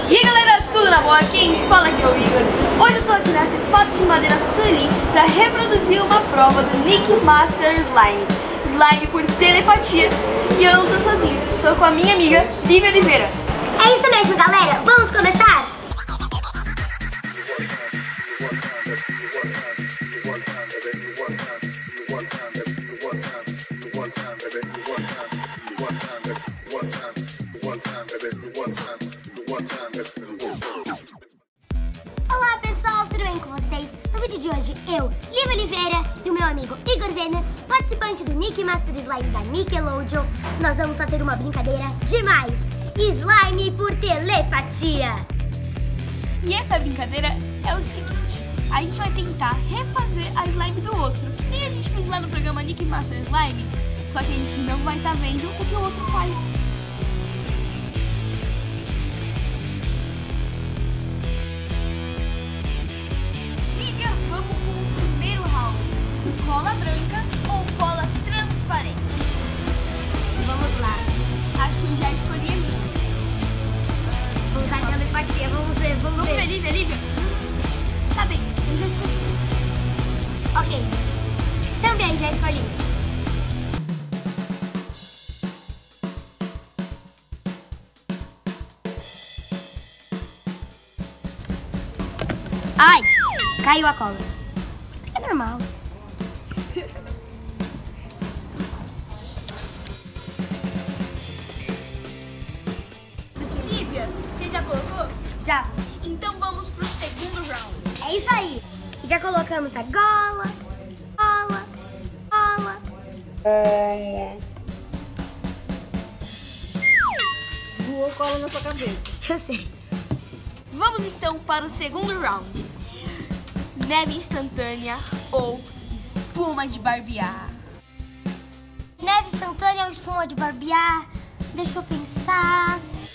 E aí galera, tudo na boa? Quem fala aqui é o Igor. Hoje eu tô aqui na Artefatos de Madeira Sueli para reproduzir uma prova do Nick Master Slime. Slime por telepatia. E eu não tô sozinho, tô com a minha amiga Lívia Oliveira. É isso mesmo, galera, vamos começar? Olá pessoal, tudo bem com vocês? No vídeo de hoje, eu, Lívia Oliveira e o meu amigo Igor Venner, participante do Nick Master Slime da Nickelodeon, nós vamos fazer uma brincadeira demais! Slime por telepatia! E essa brincadeira é o seguinte: a gente vai tentar refazer a slime do outro, que nem a gente fez lá no programa Nick Master Slime, só que a gente não vai estar vendo o que o outro faz. Lívia, vamos com o primeiro round: cola branca ou cola transparente? Vamos lá, Acho que eu já escolhi a minha. vamos usar telepatia, vamos ver. Vamos ver, Lívia. Tá bem, eu já escolhi. Ok, também já escolhi. Ai, caiu a cola. É normal. Lívia, você já colocou? Já, Então vamos pro segundo round. é isso aí. Já colocamos a gola. Voou cola na sua cabeça. Eu sei. Vamos então para o segundo round: neve instantânea ou espuma de barbear? Neve instantânea ou espuma de barbear? Deixa eu pensar.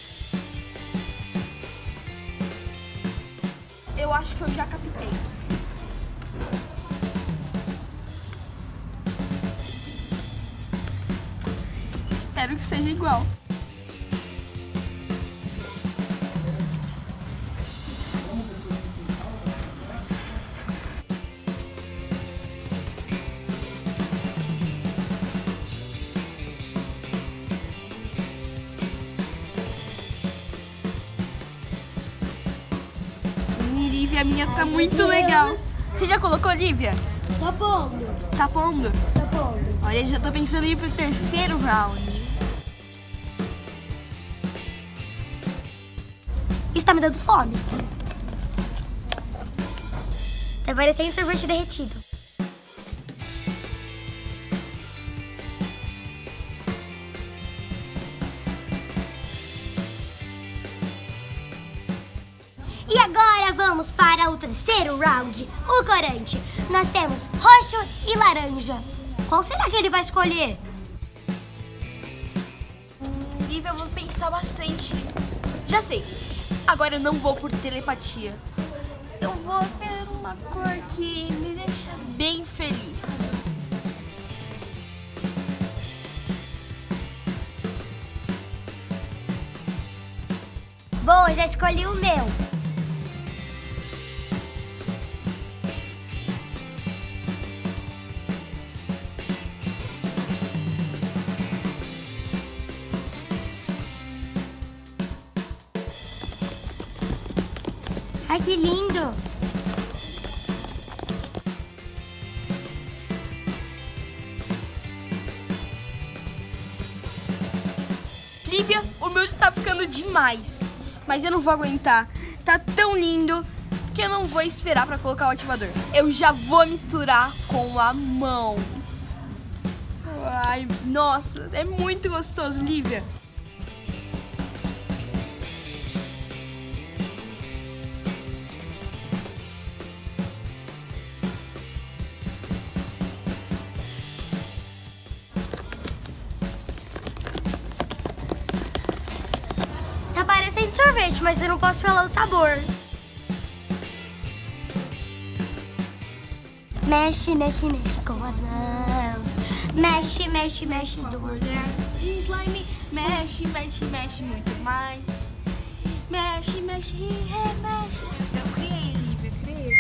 Eu acho que eu já captei. Espero que seja igual. Lívia, a minha tá muito legal. Você já colocou, Lívia? Tá pondo. Tá pondo? Tá pondo. Olha, já tô pensando em ir pro terceiro round. Isso tá me dando fome. Tá parecendo sorvete derretido. E agora vamos para o terceiro round, o corante. Nós temos roxo e laranja. Qual será que ele vai escolher? Lívia, eu vou pensar bastante. Já sei. Agora eu não vou por telepatia. Eu vou por uma cor que me deixa bem feliz. Bom, eu já escolhi o meu. Ai, que lindo! Lívia, o meu já tá ficando demais. Mas eu não vou aguentar. Tá tão lindo que eu não vou esperar pra colocar o ativador. Eu já vou misturar com a mão. Ai, nossa, é muito gostoso, Lívia. Tá parecendo sorvete, mas eu não posso falar o sabor. Mexe, mexe, mexe com as mãos. Mexe, mexe, mexe duas. Slime, mexe, mexe, mexe muito mais. Mexe, mexe, remexe. Eu criei, Lívia, criei.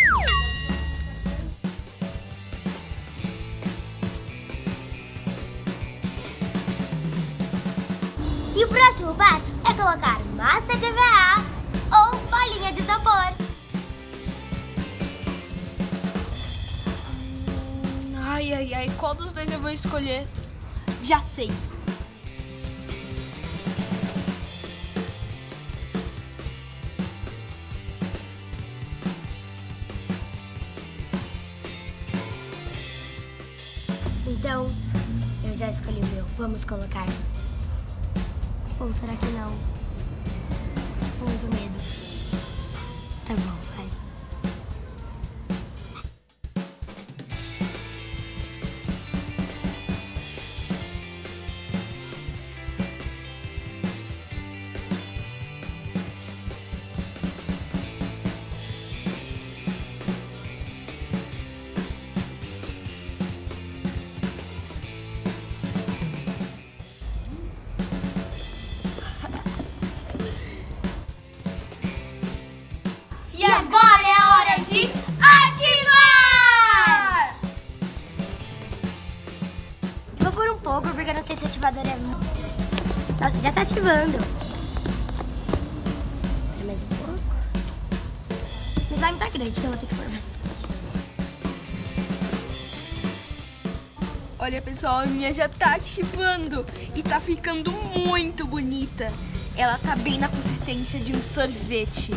E o próximo passo é colocar massa de EVA ou bolinha de isopor. Ai, ai, ai, qual dos dois eu vou escolher? Já sei. Então, eu já escolhi o meu. Vamos colocar. Ou será que não? Muito medo. Tá bom, vai. E agora é a hora de ativar! Eu vou por um pouco, porque eu não sei se o ativador é... Nossa, já tá ativando. Espera mais um pouco. O slime tá grande, então eu vou ter que pôr bastante. Olha, pessoal, a minha já tá ativando e tá ficando muito bonita. Ela tá bem na consistência de um sorvete.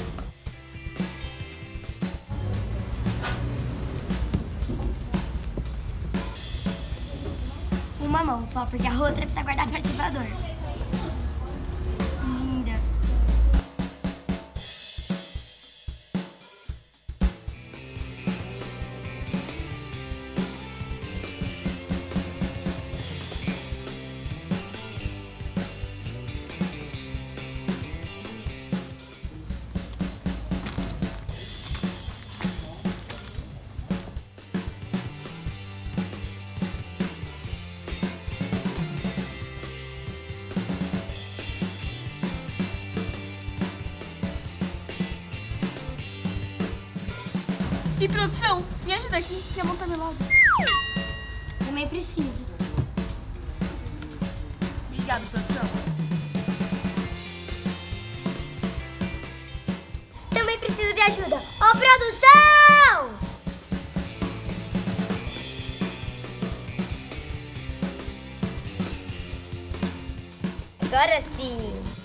Uma mão só, porque a outra precisa guardar para ativador. Linda. E produção, me ajuda aqui, que a mão tá melada. Também preciso. Obrigada, produção. Também preciso de ajuda. Ô, produção! Agora sim.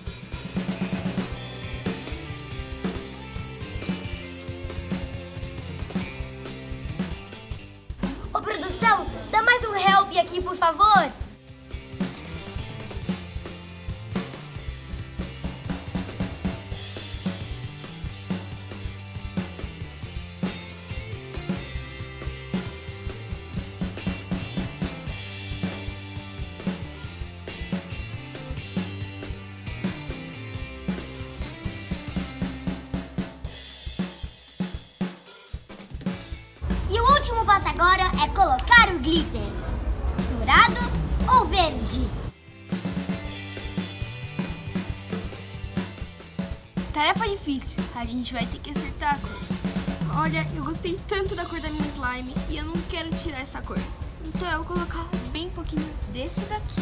Ô, produção, dá mais um help aqui, por favor. E o último passo agora é colocar o glitter. Dourado ou verde? Tarefa difícil, a gente vai ter que acertar a cor. Olha, eu gostei tanto da cor da minha slime e eu não quero tirar essa cor. Então eu vou colocar bem pouquinho desse daqui.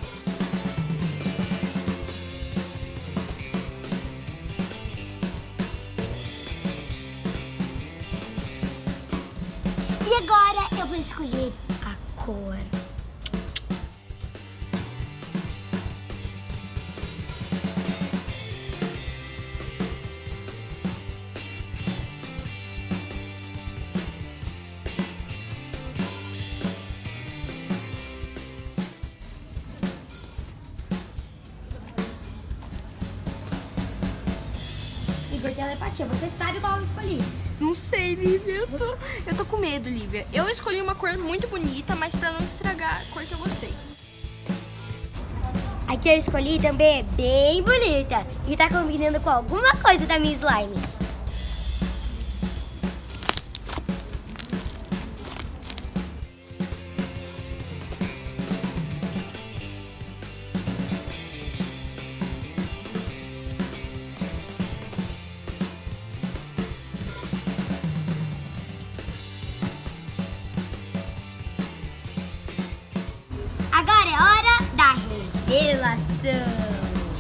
E agora eu vou escolher a cor. Igor, telepatia, você sabe qual eu escolhi? Não sei, Lívia, eu tô com medo, Lívia. Eu escolhi uma cor muito bonita, mas pra não estragar a cor que eu gostei. A que eu escolhi também é bem bonita e tá combinando com alguma coisa da minha slime. agora é hora da revelação.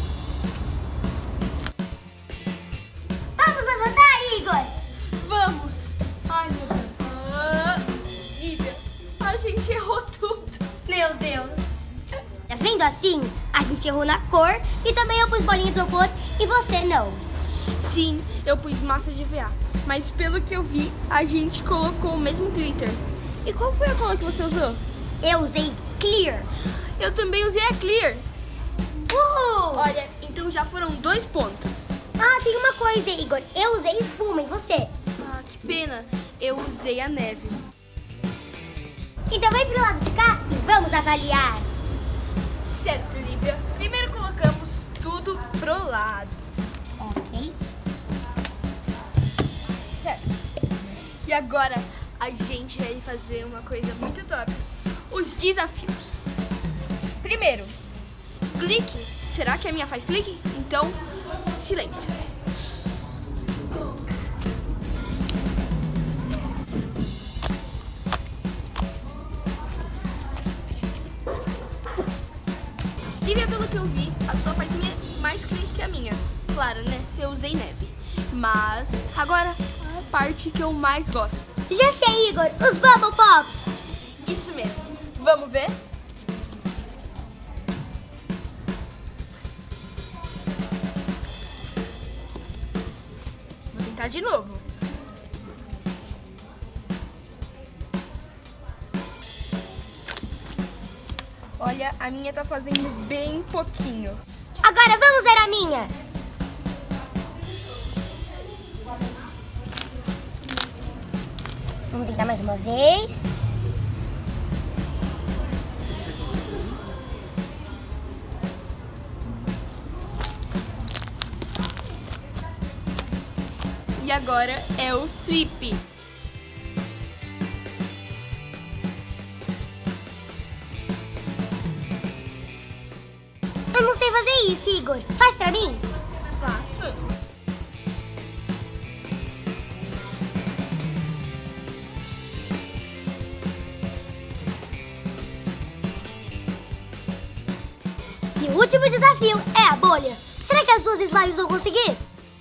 Vamos levantar, Igor? Vamos! Ai, meu Deus. Lívia, a gente errou tudo. Meu Deus. Tá vendo assim? A gente errou na cor e também eu pus bolinha de isopor e você não. Sim, eu pus massa de EVA. Mas pelo que eu vi, a gente colocou o mesmo glitter. E qual foi a cola que você usou? Eu usei clear. Eu também usei a clear. Uhul! Olha, então já foram 2 pontos. Ah, tem uma coisa, Igor. Eu usei espuma e você? Ah, que pena. Eu usei a neve. Então vem pro lado de cá e vamos avaliar. Certo, Lívia. Primeiro colocamos tudo pro lado. Ok. Certo. E agora a gente vai fazer uma coisa muito top. Os desafios. Primeiro, clique. Será que a minha faz clique? Então, silêncio. Lívia, pelo que eu vi, a sua faz mais clique que a minha. Claro, né? Eu usei neve. Mas agora a parte que eu mais gosto. Já sei, Igor. Os Bubble Pops. Isso mesmo. Vamos ver? Vou tentar de novo. Olha, a minha tá fazendo bem pouquinho. Agora vamos ver a minha. Vamos tentar mais uma vez. E agora é o flip. Eu não sei fazer isso, Igor. Faz pra mim? Faço. E o último desafio é a bolha. Será que as duas slimes vão conseguir?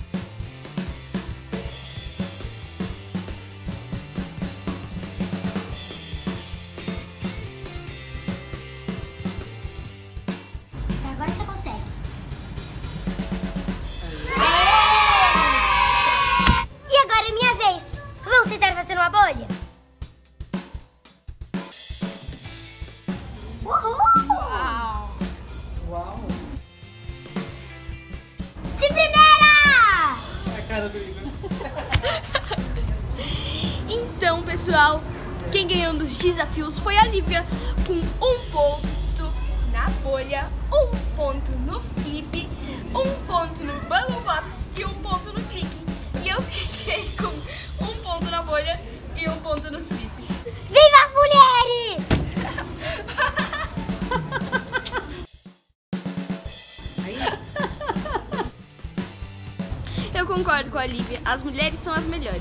Agora você consegue. E agora é minha vez. Vamos tentar fazer uma bolha? Uhul! Uau! De primeira! A cara do Igor. Então, pessoal, quem ganhou nos desafios foi a Lívia, com 1 ponto na bolha, 1 ponto no flip, 1 ponto no Bubble Pops e 1 ponto no clique. E eu fiquei com 1 ponto na bolha e 1 ponto no flip. Viva as mulheres! Eu concordo com a Lívia, as mulheres são as melhores.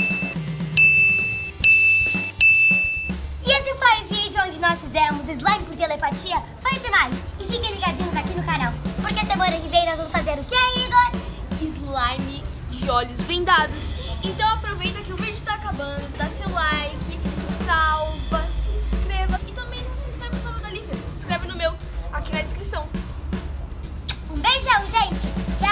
E esse foi o vídeo onde nós fizemos slime por telepatia. Foi demais! E fiquem ligadinhos aqui no canal, porque semana que vem nós vamos fazer o que, Igor? Slime de olhos vendados. Então aproveita que o vídeo tá acabando, dá seu like, salva, se inscreva e também não se inscreve só no da Lívia, se inscreve no meu, aqui na descrição. Um beijão, gente! Tchau!